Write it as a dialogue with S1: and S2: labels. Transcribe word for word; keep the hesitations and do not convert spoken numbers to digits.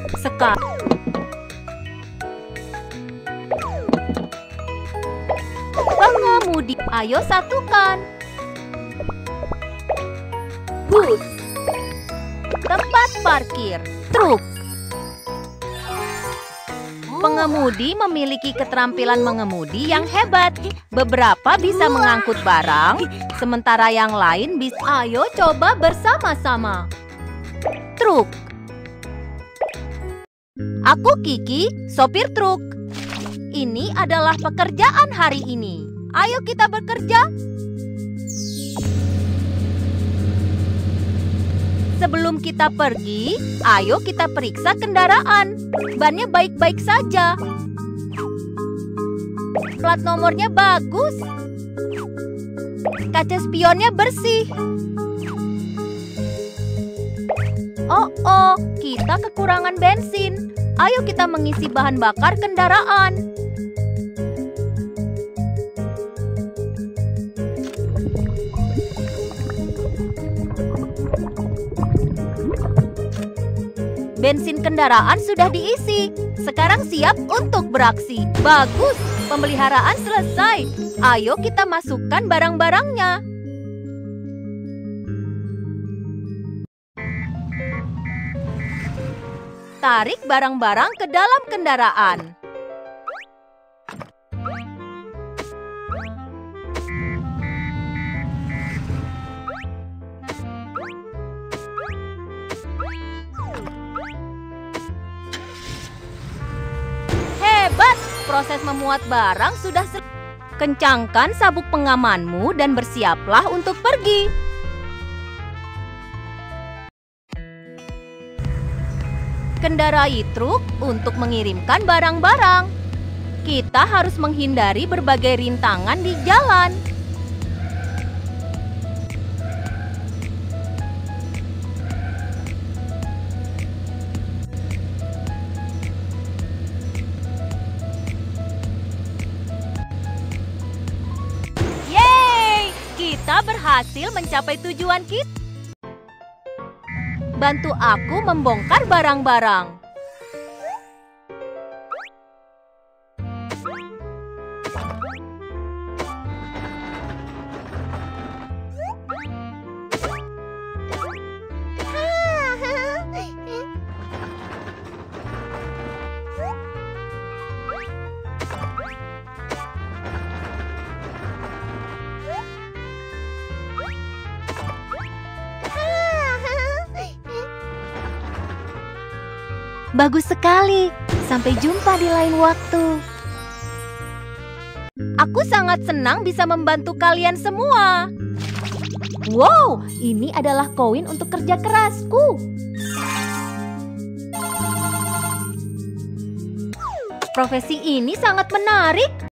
S1: Sekarang pengemudi, ayo satukan. Bus, tempat parkir, truk. Pengemudi memiliki keterampilan mengemudi yang hebat. Beberapa bisa mengangkut barang, sementara yang lain bisa. Ayo coba bersama-sama. Truk. Aku Kiki, sopir truk. Ini adalah pekerjaan hari ini. Ayo kita bekerja. Sebelum kita pergi, ayo kita periksa kendaraan. Bannya baik-baik saja. Plat nomornya bagus. Kaca spionnya bersih. Oh, oh, kita kekurangan bensin. Ayo kita mengisi bahan bakar kendaraan. Bensin kendaraan sudah diisi. Sekarang siap untuk beraksi. Bagus, pemeliharaan selesai. Ayo kita masukkan barang-barangnya. Tarik barang-barang ke dalam kendaraan. Hebat! Proses memuat barang sudah selesai. Kencangkan sabuk pengamanmu dan bersiaplah untuk pergi. Kendarai truk untuk mengirimkan barang-barang. Kita harus menghindari berbagai rintangan di jalan. Yeay! Kita berhasil mencapai tujuan kita. Bantu aku membongkar barang-barang. Bagus sekali. Sampai jumpa di lain waktu. Aku sangat senang bisa membantu kalian semua. Wow, ini adalah koin untuk kerja kerasku. Profesi ini sangat menarik.